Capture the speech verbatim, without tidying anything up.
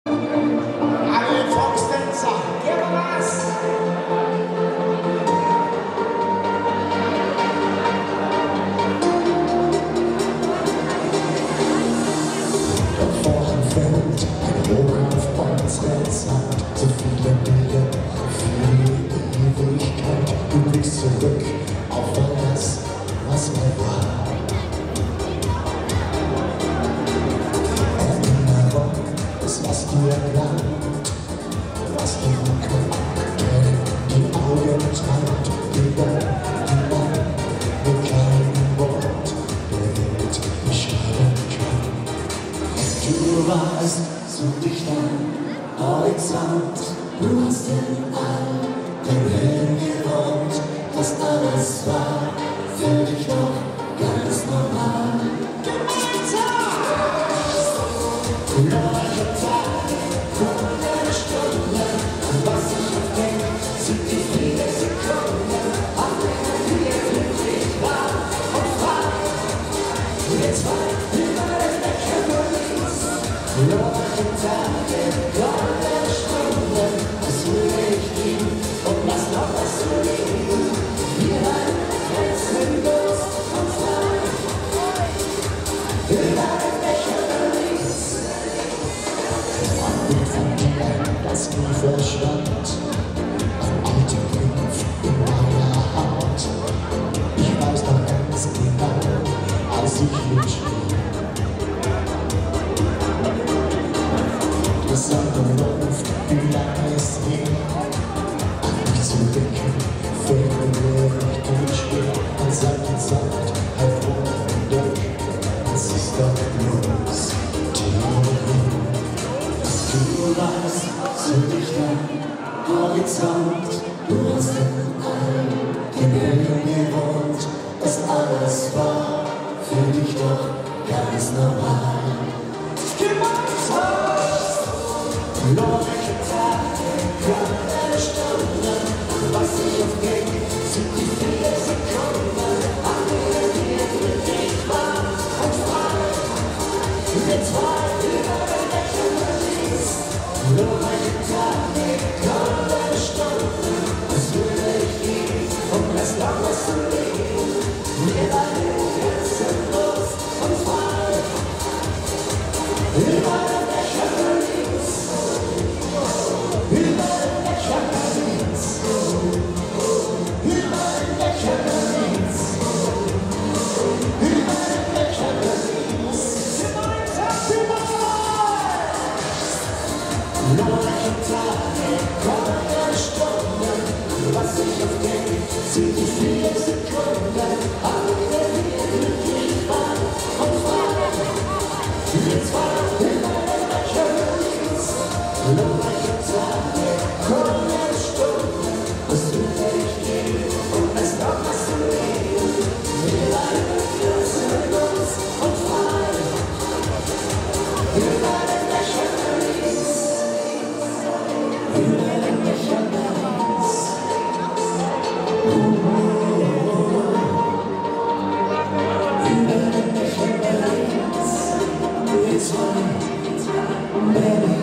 Alle Foxdancer, gib mir was! Fällt ein Hoch auf unsere Zeit, so viele Bilder für die Ewigkeit. Du blickst zurück auf alles, was mal war. Erinnerung ist, was dir bleibt, was dir kommt, die Augen treibt, die Welt, die Welt, mit keinem Wort der Welt beschreiben kann. Du warst so dicht am Horizont, du hast in all dem Himmel gewohnt, das alles war für dich doch ganz normal. Neue Tage, hundert Stunden, was ich noch denk, sind die viele Sekunden, an denen wir glücklich waren und frei. Jetzt war über den Lächeln verließ. Neue Tage, goldene Stunden, es würde ich geben und was noch was zu leben. Wir waren grenzenlos und frei. Über den Lächeln verließ. Ein Bild von dir, das nie verschwand, ein alter Brief in meiner Haut. Ich weiß noch ganz genau, als ich hier schrieb. Die Sonne läuft, wie lange es her, an mich zu denken, fällt mir richtig schwer. Man sagt die Zeit, hervorragend, es ist doch bloß Theorie. Du warst so dicht am Horizont, du hast in all den Höhen gewohnt, das alles war für dich doch ganz normal. Neue Tage, goldene Stunden, was ich auf ging, sind die vielen Sekunden, an denen wir glücklich waren und frei. Jetzt war über den Lächeln verließ. Neue Tage, goldene Stunden, was würde ich geben, um das noch was zu leben. Wir waren grenzenlos und frei. Über den Lächeln verließ. Über den Lächeln verließ. Über den Lächeln verließ. Über den Lächeln verließ. Neue Tage, goldene Stunden, was ich auf denk, sind die vielen Sekunden, an denen wir glücklich waren und frei. Jetzt war über den Lächeln verließ. Neue Tage, goldene Stunden, was würde ich geben, um es noch was zu leben. Wir waren grenzenlos und frei. Über den Lächeln verließ. Über den Lächeln verließ. Über den Lächeln verließ. It's one, baby.